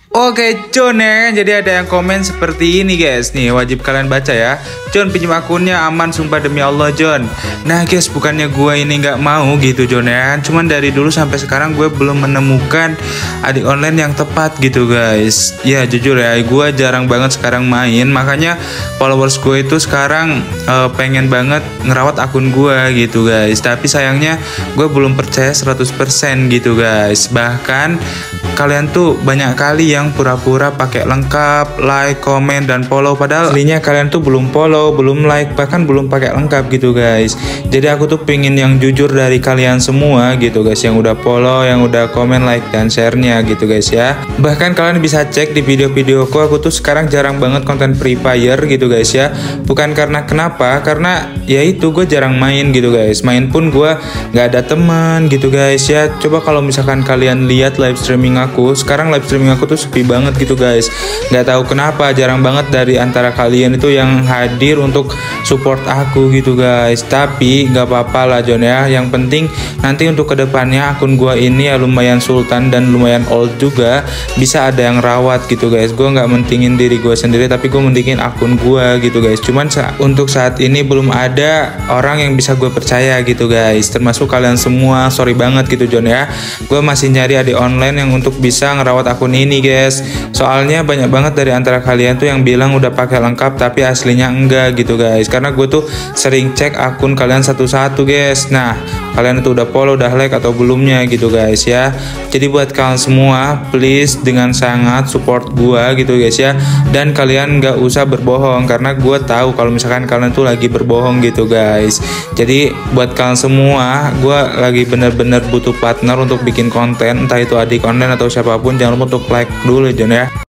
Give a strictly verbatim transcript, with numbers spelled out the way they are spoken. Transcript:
Oke Con ya, jadi ada yang komen seperti ini guys. Nih wajib kalian baca ya. Con pinjam akunnya aman sumpah demi Allah John. Nah guys, bukannya gue ini nggak mau gitu John ya. Cuman dari dulu sampai sekarang gue belum menemukan adik online yang tepat gitu guys. Ya jujur ya, gue jarang banget sekarang main. Makanya followers gue itu sekarang uh, pengen banget ngerawat akun gue gitu guys. Tapi sayangnya gue belum percaya seratus persen gitu guys. Bahkan kalian tuh banyak kali yang pura-pura pakai lengkap, like, komen, dan follow, padahal aslinya kalian tuh belum follow, belum like, bahkan belum pakai lengkap gitu guys. Jadi aku tuh pingin yang jujur dari kalian semua gitu guys, yang udah follow, yang udah komen, like, dan share-nya gitu guys ya. Bahkan kalian bisa cek di video-videoku, aku tuh sekarang jarang banget konten Free Fire gitu guys ya. Bukan karena kenapa, karena ya itu gue jarang main gitu guys. Main pun gue nggak ada teman gitu guys ya. Coba kalau misalkan kalian lihat live streaming aku, sekarang live streaming aku tuh sepi banget gitu guys. Nggak tahu kenapa, jarang banget dari antara kalian itu yang hadir untuk support aku gitu guys. Tapi nggak apa-apa lah John ya. Yang penting nanti untuk kedepannya akun gua ini ya lumayan sultan dan lumayan old juga, bisa ada yang rawat gitu guys. Gua nggak mentingin diri gua sendiri, tapi gue mentingin akun gua gitu guys. Cuman sa untuk saat ini belum ada orang yang bisa gue percaya gitu guys, termasuk kalian semua. Sorry banget gitu John ya. Gue masih nyari adik online yang untuk bisa ngerawat akun ini guys. Soalnya banyak banget dari antara kalian tuh yang bilang udah pakai lengkap tapi aslinya enggak gitu guys. Karena gue tuh sering cek akun kalian satu-satu guys. Nah kalian itu udah follow, udah like atau belumnya gitu guys ya. Jadi buat kalian semua please dengan sangat support gue gitu guys ya. Dan kalian nggak usah berbohong, karena gue tahu kalau misalkan kalian tuh lagi berbohong gitu guys. Jadi buat kalian semua, gue lagi bener-bener butuh partner untuk bikin konten, entah itu adik online atau siapapun. Jangan lupa untuk like dulu John ya.